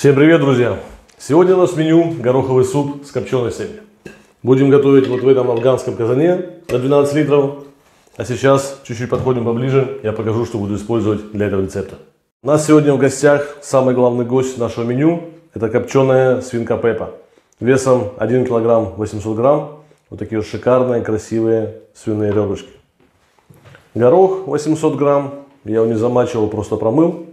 Всем привет, друзья! Сегодня у нас в меню гороховый суп с копченой сельдью. Будем готовить вот в этом афганском казане на 12 литров. А сейчас чуть-чуть подходим поближе, я покажу, что буду использовать для этого рецепта. У нас сегодня в гостях самый главный гость нашего меню. Это копченая свинка Пеппа. Весом 1 килограмм 800 грамм. Вот такие вот шикарные, красивые свиные ребрышки. Горох 800 грамм. Я его не замачивал, просто промыл.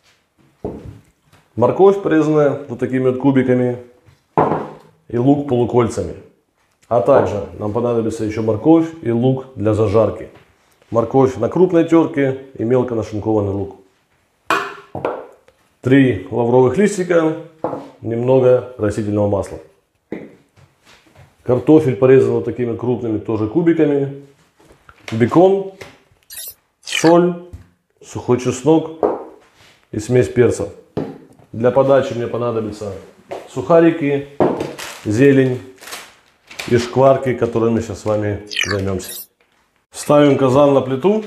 Морковь порезанная вот такими вот кубиками. И лук полукольцами. А также нам понадобится еще морковь и лук для зажарки. Морковь на крупной терке и мелко нашинкованный лук. 3 лавровых листика, немного растительного масла. Картофель порезан вот такими крупными тоже кубиками. Бекон, соль, сухой чеснок и смесь перцев. Для подачи мне понадобятся сухарики, зелень и шкварки, которыми мы сейчас с вами займемся. Ставим казан на плиту.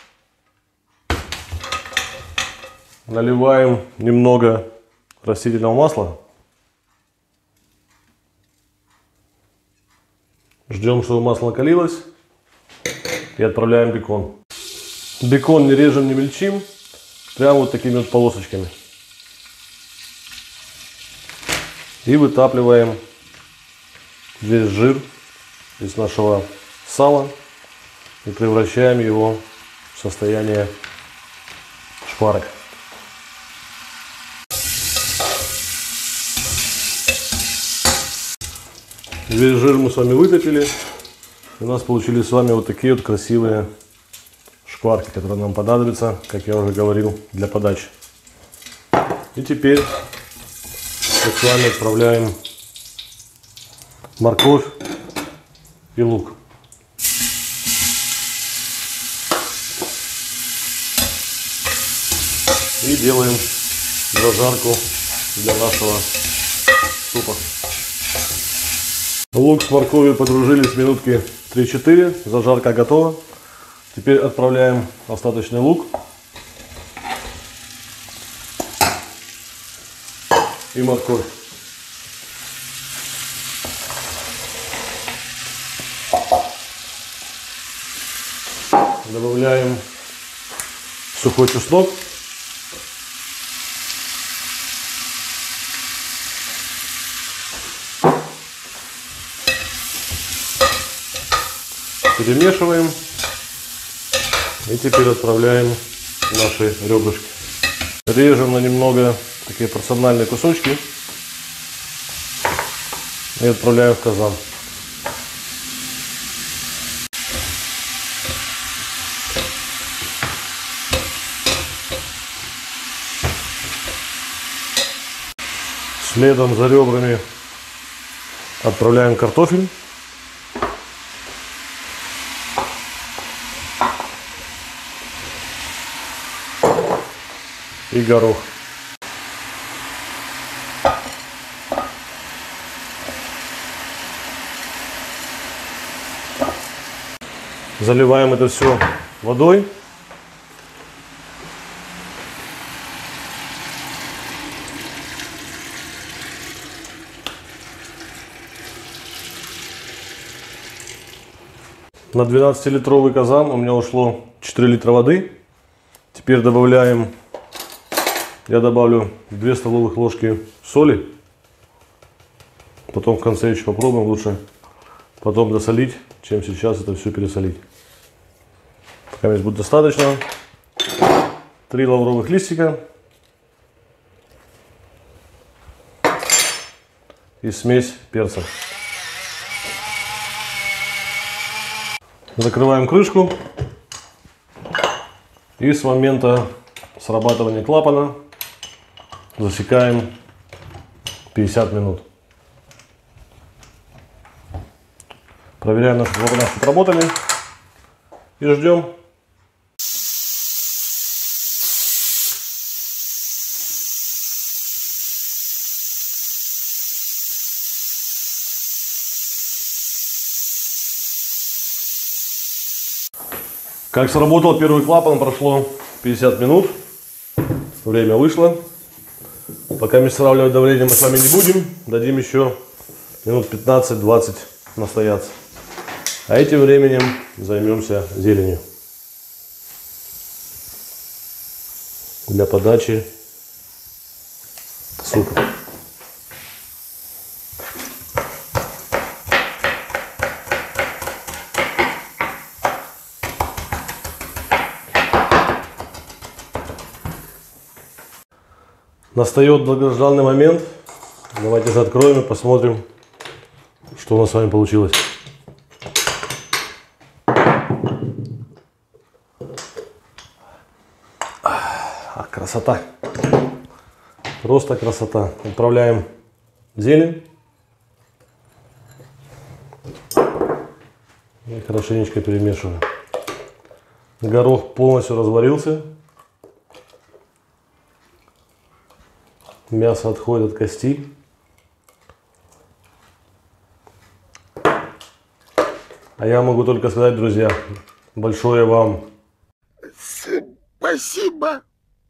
Наливаем немного растительного масла. Ждем, чтобы масло накалилось. И отправляем бекон. Бекон не режем, не мельчим. Прямо вот такими вот полосочками. И вытапливаем весь жир из нашего сала. И превращаем его в состояние шкварок. Весь жир мы с вами вытопили. У нас получились с вами вот такие вот красивые шкварки, которые нам понадобятся, как я уже говорил, для подачи. И теперь мы с вами отправляем морковь и лук. И делаем зажарку для нашего супа. Лук с морковью подружились минутки 3-4. Зажарка готова. Теперь отправляем остаточный лук. И морковь. Добавляем сухой чеснок. Перемешиваем. И теперь отправляем наши ребрышки. Режем на немного такие порциональные кусочки. И отправляем в казан. Следом за ребрами отправляем картофель. И горох. Заливаем это все водой. На 12-литровый казан у меня ушло 4 литра воды. Теперь добавляем, я добавлю 2 столовых ложки соли. Потом в конце еще попробуем, лучше потом досолить, чем сейчас это все пересолить. Пока здесь будет достаточно. 3 лавровых листика. И смесь перцев. Закрываем крышку. И с момента срабатывания клапана засекаем 50 минут. Проверяем, наши отработали. И ждем. Как сработал первый клапан, прошло 50 минут. Время вышло. Пока мы сравнивать давление мы с вами не будем. Дадим еще минут 15-20 настояться. А этим временем займемся зеленью. Для подачи супа. Настает долгожданный момент. Давайте же откроем и посмотрим, что у нас с вами получилось. Красота. Просто красота. Отправляем зелень. И хорошенечко перемешиваем. Горох полностью разварился. Мясо отходит от кости. А я могу только сказать, друзья, большое вам спасибо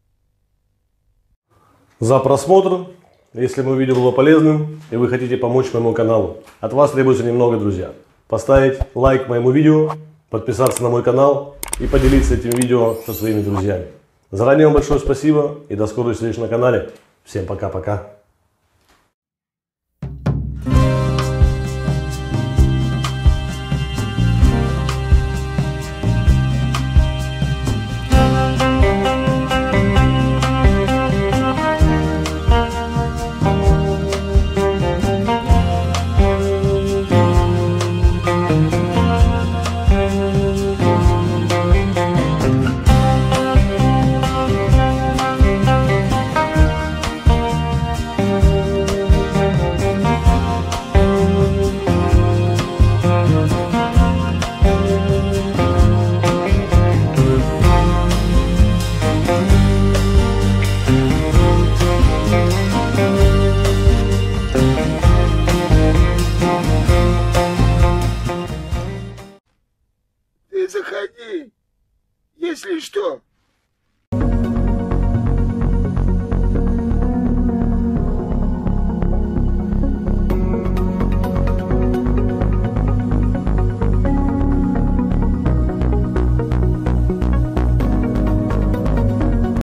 за просмотр. Если мое видео было полезным и вы хотите помочь моему каналу, от вас требуется немного, друзья. Поставить лайк моему видео, подписаться на мой канал и поделиться этим видео со своими друзьями. Заранее вам большое спасибо и до скорой встречи на канале. Всем пока-пока. Заходи, если что.